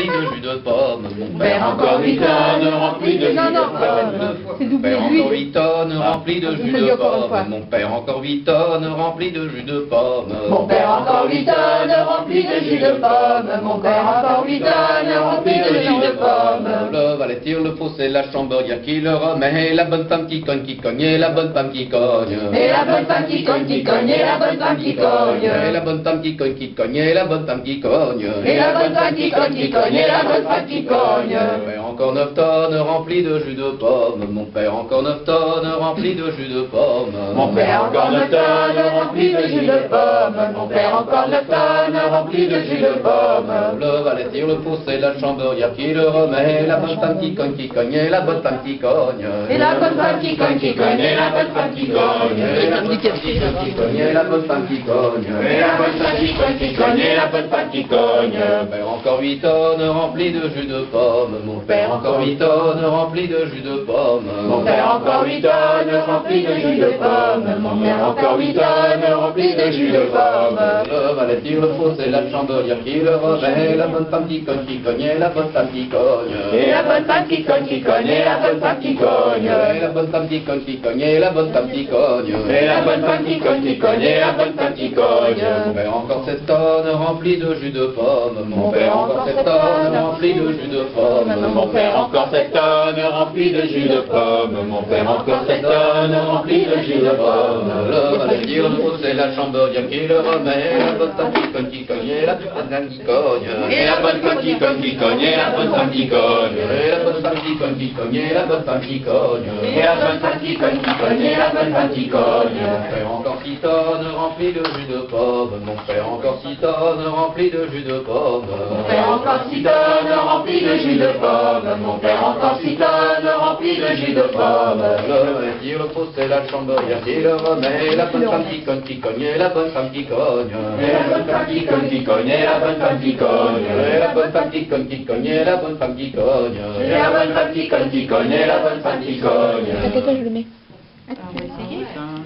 remplis de jus de pomme. Mon père encore 8 tonnes remplis de jus de pomme. Mon père encore 8 tonnes remplis de jus de pomme. Mon père encore 8 tonnes remplis de jus de pomme. Mon père encore 8 tonnes remplis de jus de pomme. Mon père encore 8 tonnes remplis de jus de pomme. Le valet tire le faux, c'est la chamberière qui le remet. La bonne femme qui cogne, et la bonne femme qui cogne. Et la bonne femme qui cogne, et la bonne femme qui cogne. Et la bonne femme qui cogne, et la bonne femme qui cogne. Et la bonne femme qui cogne, et la bonne femme qui cogne. Mon père encore 9 tonnes remplis de jus de pomme. Mon père encore 9 tonnes remplis de jus de pomme. Mon père encore 9 tonnes remplis de jus de pomme. Mon père encore 9 tonnes remplis de jus de pomme. Le valet tire le faux, c'est la chamberière qui le remet. La bonne femme qui cogne, et la bonne femme qui cogne. Et la bonne femme qui cogne, et la bonne femme qui cogne. Et la bonne femme qui cogne, et la bonne femme qui cogne. Et la bonne femme qui cogne, et la bonne femme qui cogne. Mon père encore 8 tonnes remplis de jus de pomme. Mon père encore 8 tonnes remplis de jus de pomme. Mon père encore 8 tonnes remplis de jus de pomme. Mon père encore 8 tonnes remplis de jus de pomme. Le valet tire le faux, c'est la chamberière qui le remet. La bonne femme qui cogne, et la bonne femme qui cogne. Et la bonne femme qui cogne, et la bonne femme qui cogne. Et la bonne femme qui cogne, et la bonne femme qui cogne. Et la bonne femme qui cogne, et la bonne femme qui cogne. Mon père encore 7 tonnes remplis de jus de pomme. Mon père encore 7 tonnes remplis de jus de pomme. Mon père encore 7 tonnes remplis de jus de pomme. Mon père encore 7 tonnes remplis de jus de pomme. Le valet tire le faux, c'est la chamberière qui le remet. La bonne femme qui cogne, et la bonne femme qui cogne. Et la bonne femme qui cogne, et la bonne femme qui cogne. Et la bonne femme qui cogne, et la bonne femme qui cogne. Et la bonne femme qui cogne, et la bonne femme qui cogne. Mon père encore 6 tonnes remplis de jus de pomme. Mon père encore 6 tonnes remplis de jus de pomme. Mon père encore 6 tonnes remplis de jus de pomme. Mon père encore 6 tonnes remplis de jus de pomme. Le valet tire le faux, c'est la chamberière qui le remet. La bonne femme qui cogne, et la bonne femme qui cogne. Et la bonne femme qui cogne, et la bonne femme qui cogne. Et la bonne femme qui cogne, et la bonne femme qui cogne. Et la bonne femme qui cogne, et la bonne femme qui cogne. À quel âge je le mets? On va essayer.